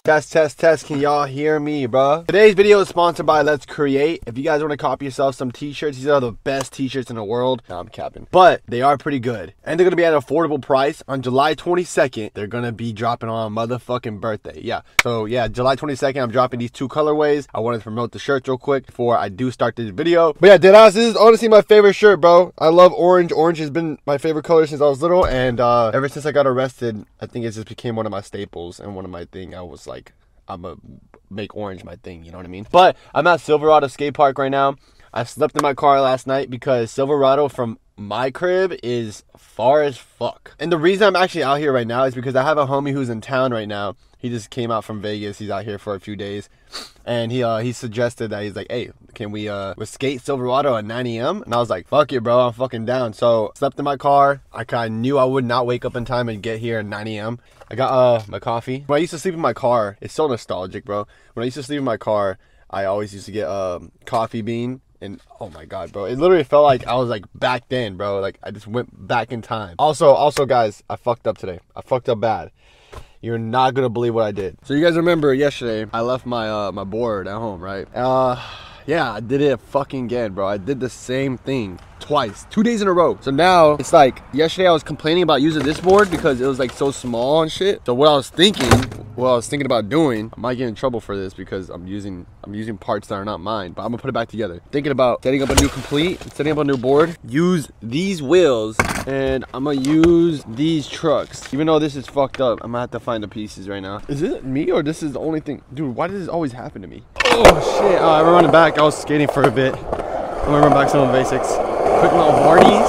Test, test, test. Can y'all hear me, bro? Today's video is sponsored by Let's Create. If you guys want to copy yourself some t-shirts, these are the best t-shirts in the world. No, I'm capping. But they are pretty good. And they're going to be at an affordable price. On July 22nd, they're going to be dropping on my motherfucking birthday. Yeah. So, yeah, July 22nd, I'm dropping these 2 colorways. I wanted to promote the shirts real quick before I do start this video. But yeah, deadass, this is honestly my favorite shirt, bro. I love orange. Orange has been my favorite color since I was little. And ever since I got arrested, I think it just became one of my staples and one of my things. I was like, I'm gonna make orange my thing, you know what I mean? But I'm at Silverado Skate Park right now. I slept in my car last night because Silverado from my crib is far as fuck. And the reason I'm actually out here right now is because I have a homie who's in town right now. He just came out from Vegas. He's out here for a few days. And he suggested that he's like, hey, can we skate Silverado at 9 a.m.? And I was like, fuck it, bro. I'm fucking down. So slept in my car. I knew I would not wake up in time and get here at 9 a.m. I got my coffee. When I used to sleep in my car, it's so nostalgic, bro. When I used to sleep in my car, I always used to get coffee bean. And oh my god, bro, it literally felt like I was like back then, bro. Like I just went back in time. Also guys, I fucked up today. I fucked up bad. You're not gonna believe what I did. So you guys remember yesterday I left my my board at home, right? Yeah, I did it fucking again, bro. I did the same thing twice, 2 days in a row. So now it's like yesterday I was complaining about using this board because it was like so small and shit. So what I was thinking about doing, I might get in trouble for this because I'm using parts that are not mine, but I'm gonna put it back together. Thinking about setting up a new setting up a new board, use these wheels, and I'm gonna use these trucks. Even though this is fucked up, I'm gonna have to find the pieces right now. Is it me or this is the only thing? Dude, why does this always happen to me? Oh shit, I'm running back. I was skating for a bit. I'm gonna run back some of the basics. Quick little boardies.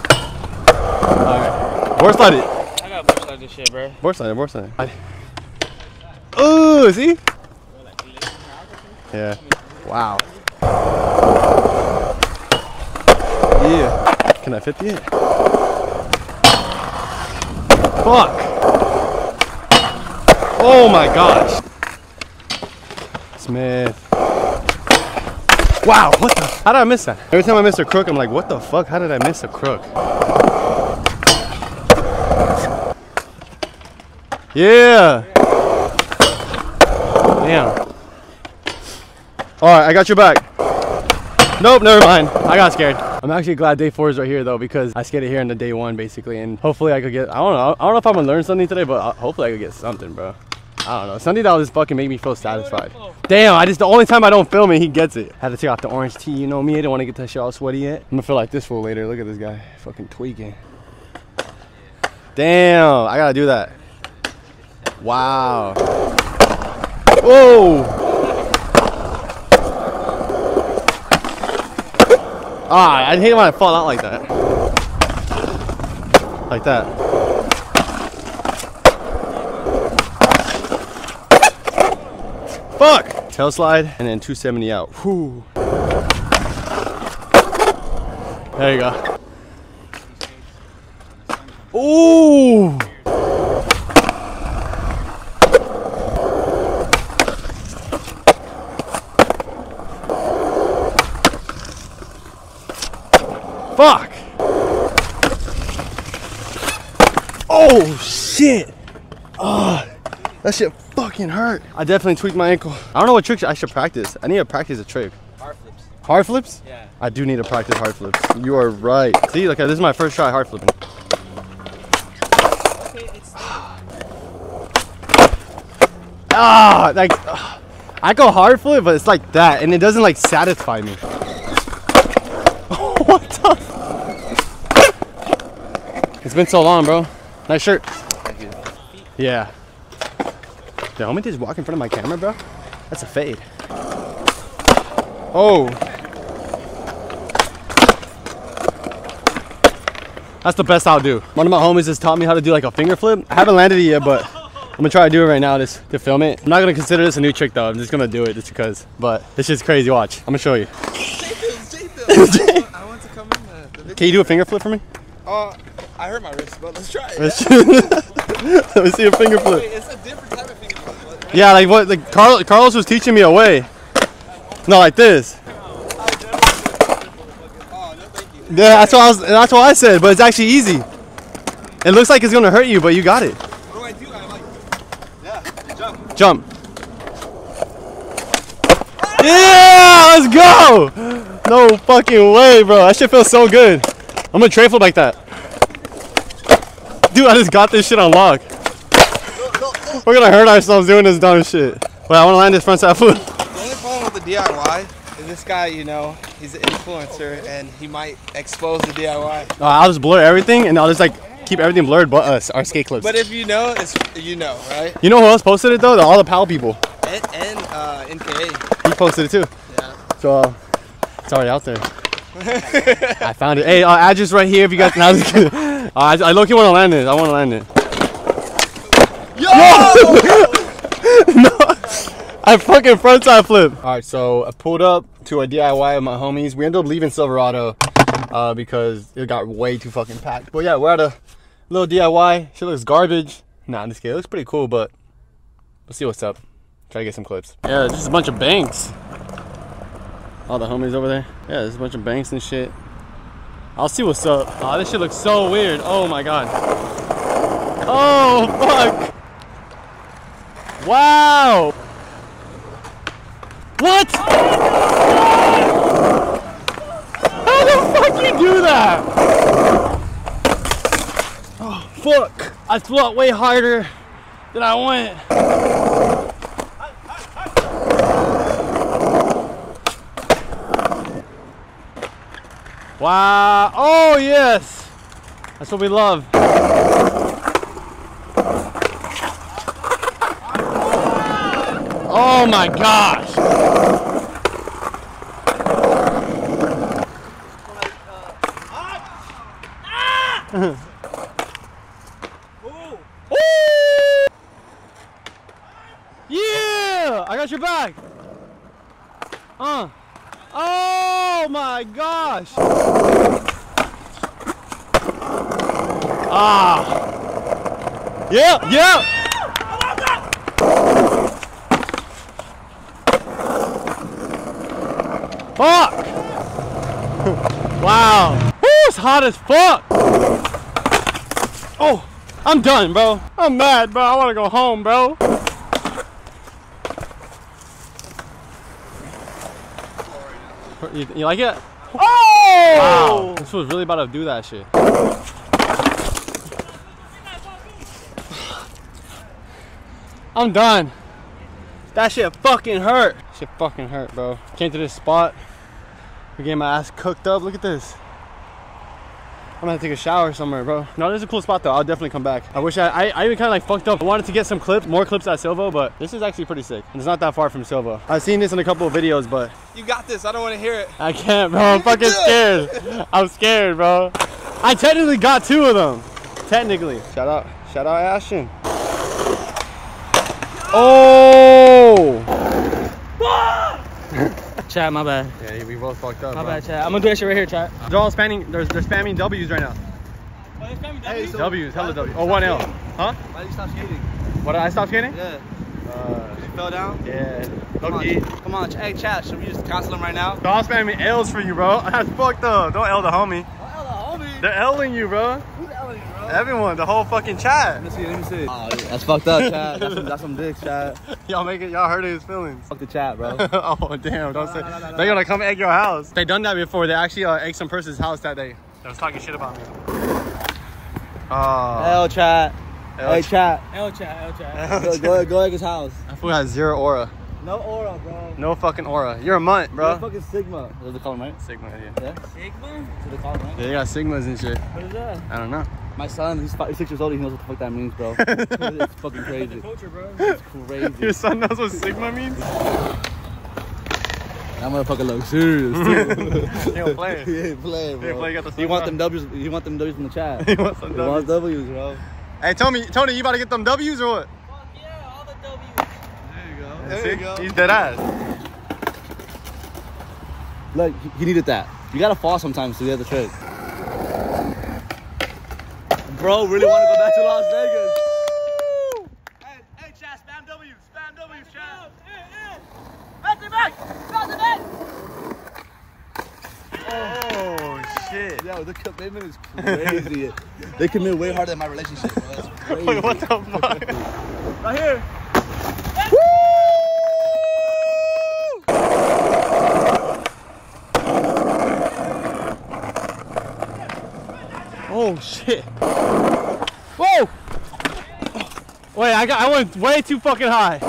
Alright. Board slide it. I got board slide this shit, bro. Board slide it, board slide it. Oh, see? Yeah. Wow. Yeah. Can I 50 it? Fuck. Oh my gosh. Smith. Wow, what the? How did I miss that? Every time I miss a crook, I'm like, what the fuck? How did I miss a crook? Yeah. Damn. Alright, I got your back. Nope, never mind. I got scared. I'm actually glad day 4 is right here though, because I skated here in the day 1 basically, and hopefully I could get, I don't know if I'm gonna learn something today, but hopefully I could get something, bro. I don't know, something that'll just fucking make me feel satisfied. Damn, the only time I don't film it, he gets it. Had to take off the orange tee, you know me, I didn't want to get that shit all sweaty yet. I'm gonna feel like this fool later. Look at this guy, fucking tweaking. Damn, I gotta do that. Wow. Whoa. Ah, I hate when I fall out like that. Like that. Fuck! Tail slide and then 270 out. Whew. There you go. Ooh! Fuck! Oh shit! Oh, that shit fucking hurt. I definitely tweaked my ankle. I don't know what tricks I should practice. I need to practice a trick. Hard flips. Hard flips? Yeah. I do need to practice hard flips. You are right. See, look, this is my first try hard flipping. Okay, it's Like, I go hard flip, but it's like that, and it doesn't like satisfy me. What the? It's been so long, bro. Nice shirt. Thank you. Yeah. The homie just walk in front of my camera, bro. That's a fade. Oh. That's the best I'll do. One of my homies has taught me how to do like a finger flip. I haven't landed it yet, but I'm gonna try to do it right now just to film it. I'm not gonna consider this a new trick though. I'm just gonna do it just because. But this shit's crazy. Watch. I'm gonna show you. I want to come in. Can you do a finger flip for me? I hurt my wrist, but let's try it. Let me see a finger flip. Wait, it's a different type of finger flip. Yeah, like what? Like Carlos was teaching me a way. No, like this. Yeah, that's what I said, but it's actually easy. It looks like it's gonna hurt you, but you got it. What do I do? I like, yeah, jump. Jump. Yeah, let's go. No fucking way, bro. That shit feels so good. I'm gonna tray flip like that. Dude, I just got this shit on lock. We're gonna hurt ourselves doing this dumb shit. Wait, I wanna land this front side flip. The only problem with the DIY is this guy, you know, he's an influencer and he might expose the DIY. I'll just blur everything and I'll just like keep everything blurred but us, our skate clips. But if you know, it's you know, right? You know who else posted it though? All the PAL people. And NKA. He posted it too. Yeah. So it's already out there. I found it. Hey, address right here if you guys. No, I low-key want to land it. I want to land it. Yo! No, I fucking frontside flip. All right, so I pulled up to a DIY with my homies. We ended up leaving Silverado because it got way too fucking packed. But yeah, we're at a little DIY. Shit looks garbage. Nah, I'm just kidding. It looks pretty cool, but let's see what's up. Try to get some clips. Yeah, there's just a bunch of banks. All the homies over there. Yeah, there's a bunch of banks and shit. I'll see what's up. Oh, this shit looks so weird. Oh my god. Oh fuck. Wow. What? How the fuck you do that? Oh fuck. I flew out way harder than I went. Wow. Oh, yes. That's what we love. Oh, my gosh. Yeah. I got your back. Oh my gosh! Ah! Yeah, yeah! Fuck! Wow! Woo, it's hot as fuck! Oh, I'm done, bro. I'm mad, bro. I wanna go home, bro. You like it? Oh! Wow, this was really about to do that shit. I'm done. That shit fucking hurt. Shit fucking hurt, bro. Came to this spot. We're getting my ass cooked up. Look at this. I'm gonna take a shower somewhere, bro. No, this is a cool spot though. I'll definitely come back. I wish I even kind of like fucked up. I wanted to get some clips, more clips at Silvo, but this is actually pretty sick. And it's not that far from Silvo. I've seen this in a couple of videos, but you got this. I don't want to hear it. I can't, bro. I'm fucking scared. I'm scared, bro. I technically got 2 of them. Technically. Shout out Ashton. Oh! Chat, my bad. Yeah, we both fucked up. My bad, chat. I'm gonna do that shit right here, chat. They're all spamming. They're spamming W's right now. Oh, they're spamming W's? W's, hella W. Oh, 1L. Huh? Why did you stop skating? What did I stop skating? Yeah. You fell down? Yeah. Come on. Hey, chat. Should we just cancel them right now? They're all spamming L's for you, bro. That's fucked up. Don't L the homie. What the homie? They're L'ing you, bro. Who's L'ing, bro? Everyone, the whole fucking chat. Let me see. Oh, that's fucked up, chat. That's some dicks, chat. Y'all hurting his feelings. Fuck the chat, bro. Oh, damn. Don't say. They're gonna come egg your house. They done that before. They actually egged some person's house that day. They was talking shit about me. L chat. Hey, chat. L chat. Go egg his house. That fool has 0 aura. No aura, bro. No fucking aura. You're a mutt, bro. You're fucking Sigma. What they call him, right? Sigma, yeah. Sigma? That's what they call him, right? Yeah, they got Sigmas and shit. What is that? I don't know. My son, he's 6 years old. He knows what the fuck that means, bro. It's fucking crazy. Culture, bro. It's crazy. Your son knows what Sigma means? That motherfucker looks serious, too. He don't play. He ain't playing, bro. He ain't play, got the He want them W's. He want them W's from the chat. He wants some He wants W's. W's, bro. Hey, Tony, you about to get them W's or what? Fuck yeah, all the W's. There you go. He's dead ass. Look, he needed that. You gotta fall sometimes to get the trick. Bro, really want to go back to Las Vegas. Hey, chat, spam W's, chat. Back to back. Oh, shit. Yo, the commitment is crazy. They commit way harder than my relationship, bro. That's crazy. Wait, what the fuck? Right here. Oh shit. Whoa! Wait, I went way too fucking high.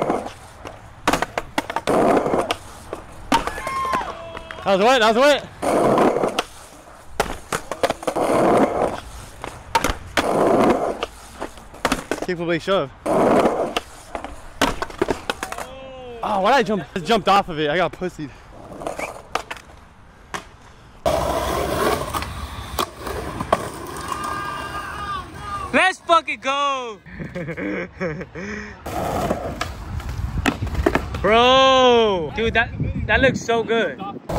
That was wet, that was wet. Capably shove. Oh, why'd I jump? I jumped off of it. I got pussied. Let's fucking go! Bro! Dude, that looks so good.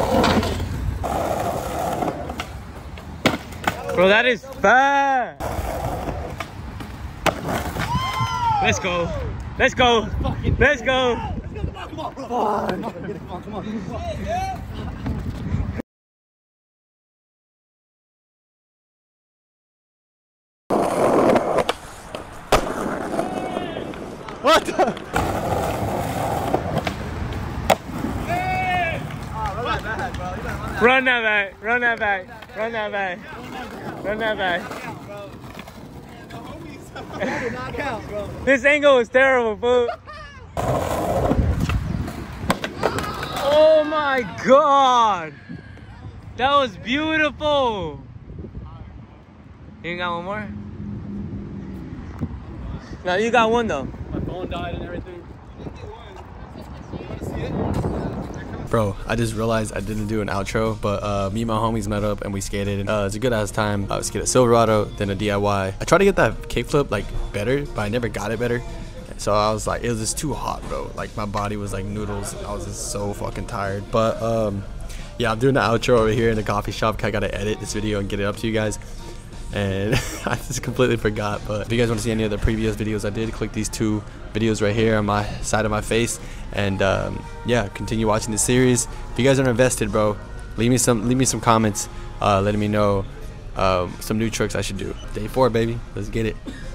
Bro, that is fast! Let's go! Let's go! Let's go! What the? Run that back! Run that back! Run that back! Run that back! This angle is terrible, fool. Oh my god! That was beautiful! You got one more? No, you got one though. My phone died and everything. Bro, I just realized I didn't do an outro, but me and my homies met up and we skated. It's a good ass time. I skated a Silverado, then a DIY. I tried to get that kickflip like better, but I never got it better. So I was like, it was just too hot, bro. Like my body was like noodles. I was just so fucking tired. But yeah, I'm doing the outro over here in the coffee shop. I gotta edit this video and get it up to you guys. And I just completely forgot. But if you guys want to see any of the previous videos I did, click these 2 videos right here on my side of my face. And yeah, continue watching the series. If you guys are invested, bro, leave me some comments letting me know some new tricks I should do. Day 4, baby. Let's get it.